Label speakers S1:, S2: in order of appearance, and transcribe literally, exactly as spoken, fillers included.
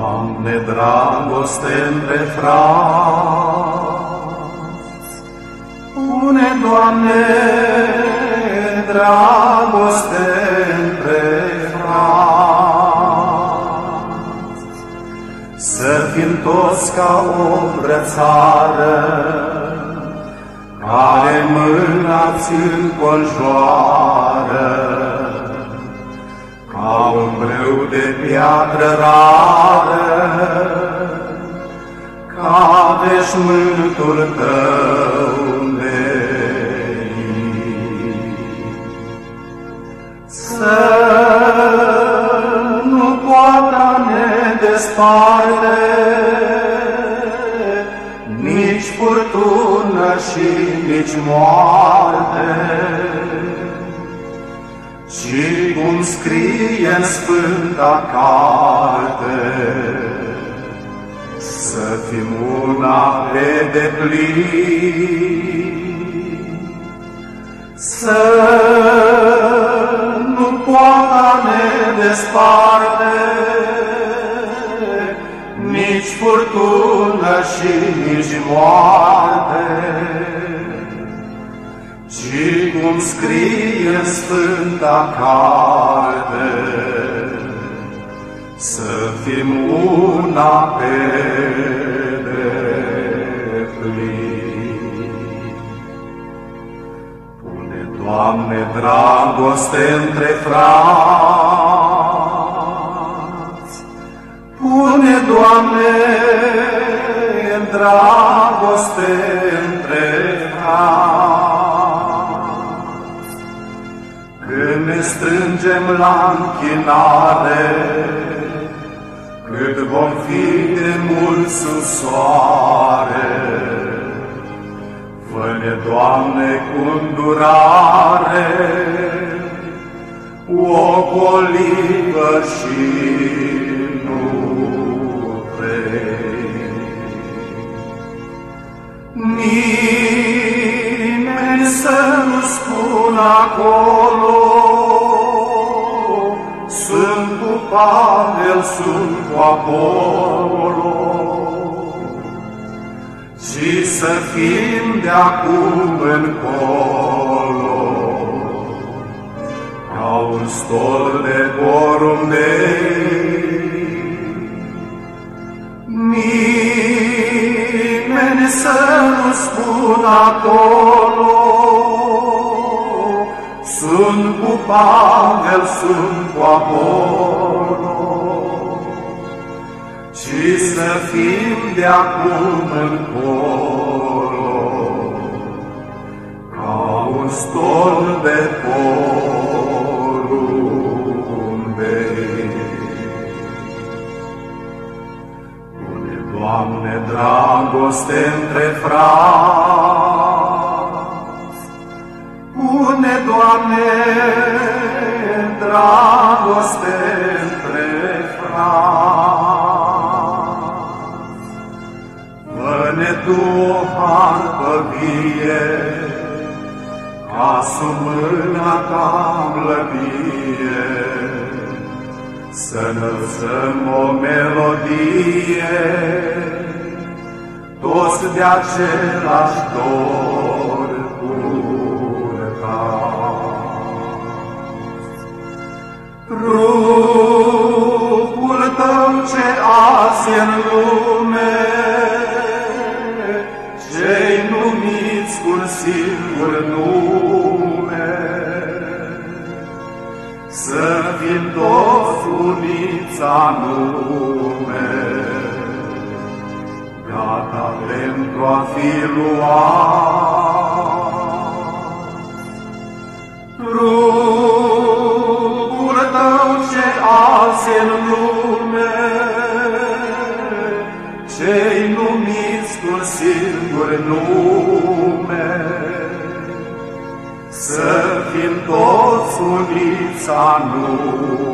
S1: Doamne, dragoste între frați, pune, Doamne, dragoste între frați, să fim toți ca o brățară, care mâna-ți înconjoară, ca un brâu de piatră rară, ca veșmântul tău merit. Să nu poată ne desparte nici furtună și nici moarte, și cum scrie în Sfânta Carte, să fim una pe deplin. Să nu poată ne desparte nici furtună și nici moarte, și cum scrie în Sfânta Carte, să fim una pe deplin. Pune, Doamne, dragoste între frați, pune, Doamne, dragoste între frați, când ne strângem la închinare, cât vom fi de mult sub soare. Fă-ne, Doamne, cu îndurare, o colivă și nu trei. Nimeni să nu spună acolo, sunt cu Pavel, sunt cu Apollo, ci să fim de acum încolo ca un stol de porumbei. Nimeni să nu spună acolo, sunt cu Pavel, sunt cu Apollo, ci să fim de acum încolo ca un stol de porumbei. Pune, Doamne, dragoste între frați, pune, Doamne, dragoste între frați. Fă-ne Tu o harpă vie, ca sub mâna Ta mlădie, să înălțăm o melodie, toți de același dor purtați. Trupul Tău ce azi în lume, cei numiți cu un singur nume, să fim toți uniți anume, gata pentru a fi luați. Trupul Tău ce azi în lume, cei numiți cu un singur nume, să fim toți uniți anume,